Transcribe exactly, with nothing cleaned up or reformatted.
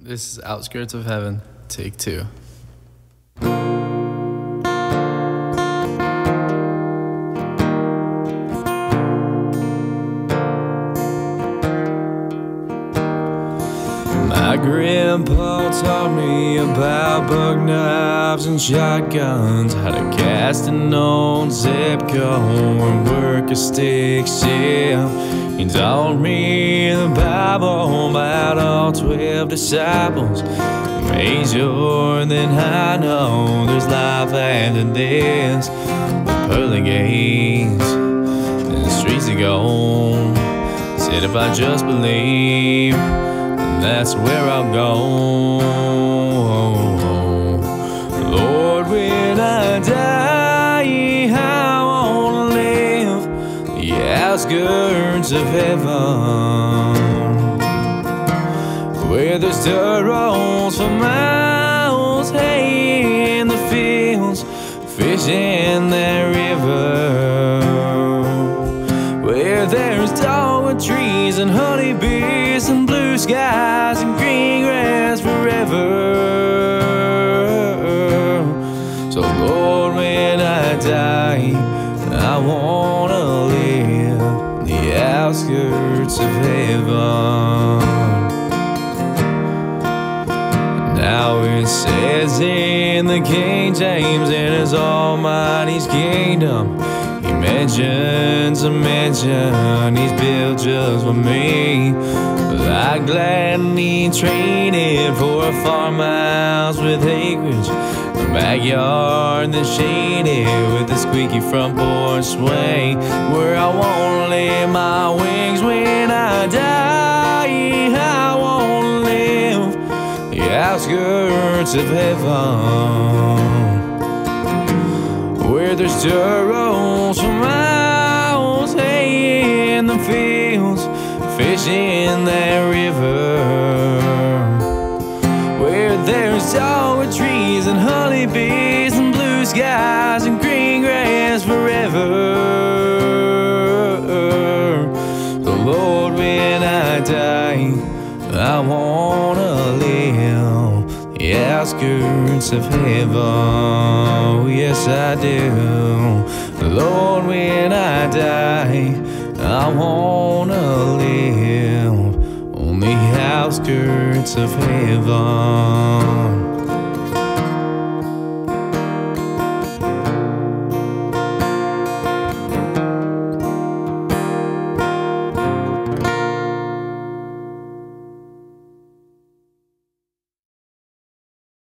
This is Outskirts of Heaven, take two. My grandpa taught me about buck knives and shotguns, how to cast an old Zipco and work a stick shift. He taught me the Bible about all twelve disciples. Made sure that I know there's life after this, with pearly gates and the streets of gold. Said if I just believe, that's where I'll go. Lord, when I die, I wanna live the outskirts of heaven, where there's dirt roads for miles, hay in the fields, fish in that river, where there's dogwood trees and honeybees and blue skies and green grass forever. So Lord, when I die, I wanna live the outskirts of heaven. Now it says in the King James, in His Almighty's kingdom, He mentions a mansion He's built just for me. But I'd gladly trade it for a farmhouse with acreage, a backyard that's shaded with a squeaky front porch sway, where I won't lay my wings when I die. I won't live the outskirts of heaven, where there's dirt roads for miles, hay in the fields, fish in that river, where there's dogwood trees and honeybees and blue skies and green grass forever. So Lord, when I die, I wanna live the outskirts of heaven. Yes, I do. Lord, when I die, I wanna live on the outskirts of heaven.